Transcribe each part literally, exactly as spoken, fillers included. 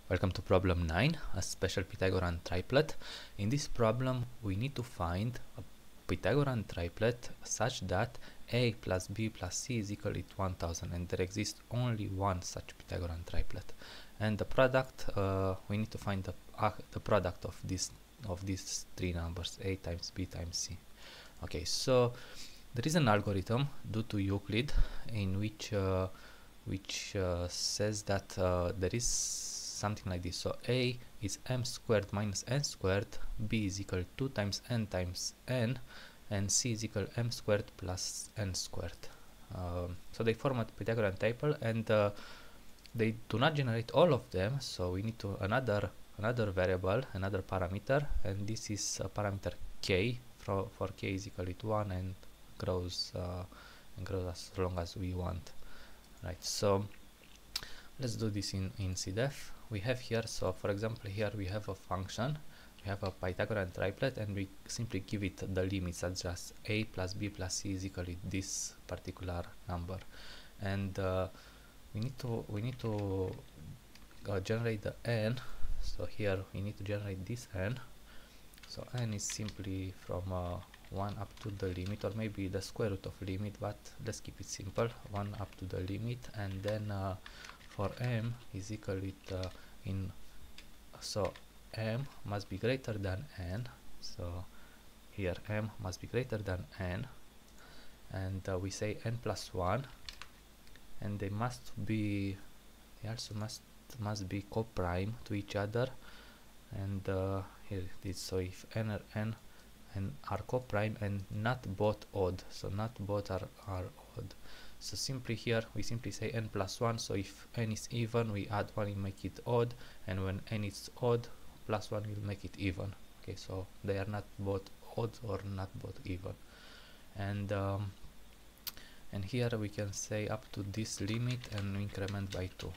Welcome to problem nine, a special Pythagorean triplet. In this problem, we need to find a Pythagorean triplet such that a plus b plus c is equal to one thousand, and there exists only one such Pythagorean triplet. And the product, uh, we need to find the, uh, the product of this of these three numbers, a times b times c. Okay, so there is an algorithm due to Euclid in which uh, which uh, says that uh, there is something like this. So a is m squared minus n squared, b is equal to two times n times n, and c is equal to m squared plus n squared. Um, so they form a Pythagorean triple, and uh, they do not generate all of them, so we need to another another variable, another parameter, and this is a parameter k for, for k is equal to one and grows uh, and grows as long as we want. Right, so let's do this in, in C D F. We have here, so for example, here we have a function, we have a Pythagorean triplet, and we simply give it the limits such as a plus b plus c is equal to this particular number, and uh, we need to we need to uh, generate the n. So here we need to generate this n. So n is simply from uh, one up to the limit, or maybe the square root of limit, but let's keep it simple, one up to the limit, and then uh, for m is equal with uh, in so m must be greater than n, so here m must be greater than n, and uh, we say n plus one, and they must be they also must must be co-prime to each other, and uh, here it is. So if n or n and are co-prime and not both odd, so not both are, are odd, so simply here we simply say n plus one. So if n is even, we add one and make it odd, and when n is odd, plus one will make it even. Okay, so they are not both odd or not both even, and um, and here we can say up to this limit and increment by two,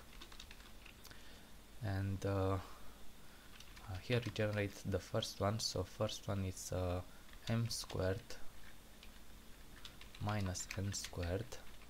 and uh, Uh, here we generate the first one. So first one is uh, m squared minus n squared.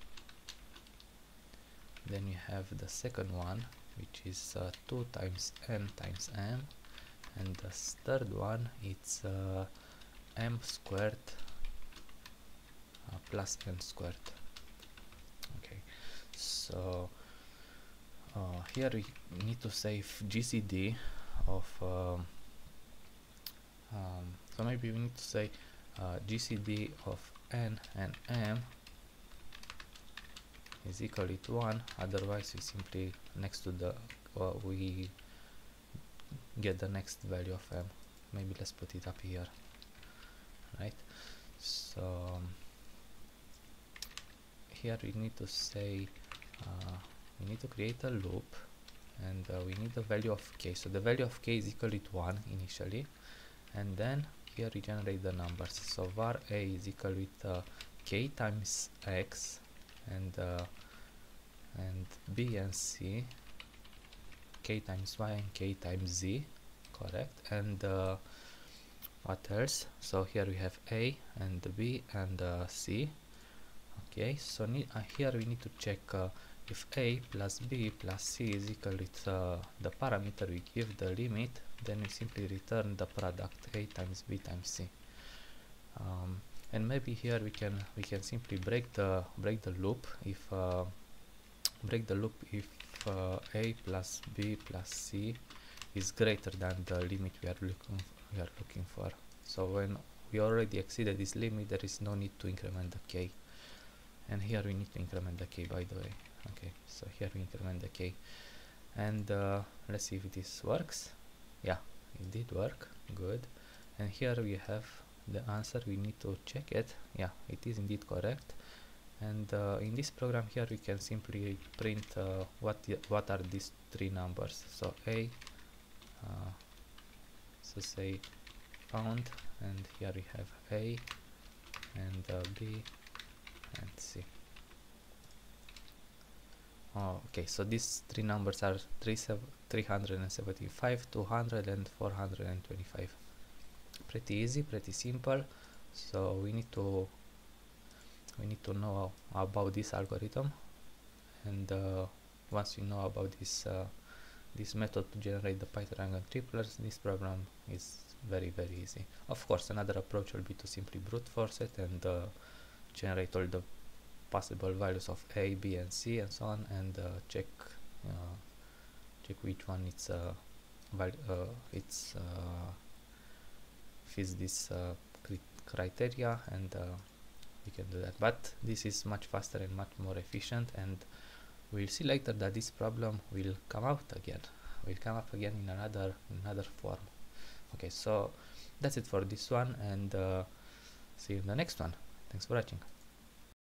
Then you have the second one, which is uh, two times n times m, and the third one it's uh, m squared uh, plus n squared. Okay, so uh, here we need to save G C D of um, um, so maybe we need to say uh, G C D of n and m is equal to one, otherwise we simply next to the uh, we get the next value of m. Maybe let's put it up here, right? So um, here we need to say uh, we need to create a loop, and uh, we need the value of k. So the value of k is equal to one initially, and then here we generate the numbers. So var a is equal with uh, k times x, and uh, and b and c, k times y and k times z, correct? And uh, what else? So here we have a and b and uh, c. Okay, so need, uh, here we need to check uh, if a plus b plus c is equal with uh, the parameter we give the limit, then we simply return the product a times b times c. Um, and maybe here we can we can simply break the break the loop if uh, break the loop if uh, a plus b plus c is greater than the limit we are looking we are looking for. So when we already exceeded this limit, there is no need to increment the k, and here we need to increment the k, by the way. Okay, so here we increment the k, and uh, let's see if this works. Yeah, it did work, good. And here we have the answer. We need to check it. Yeah, it is indeed correct. And uh, in this program here we can simply print uh, what what are these three numbers. So a, uh, so say found, and here we have a and uh, b and c. Oh, okay, so these three numbers are three hundred seventy-five, two hundred, and four hundred twenty-five. Pretty easy, pretty simple. So we need to we need to know about this algorithm, and uh, once you know about this uh, this method to generate the Pythagorean triplets, this problem is very very easy. Of course, another approach will be to simply brute force it and uh, generate all the possible values of A, B and C and so on, and uh, check uh, check which one it's uh, val uh, it's uh, fits this uh, criteria, and uh, we can do that. But this is much faster and much more efficient, and we'll see later that this problem will come out again will come up again in another in another form. Okay, so that's it for this one, and uh, see you in the next one. Thanks for watching.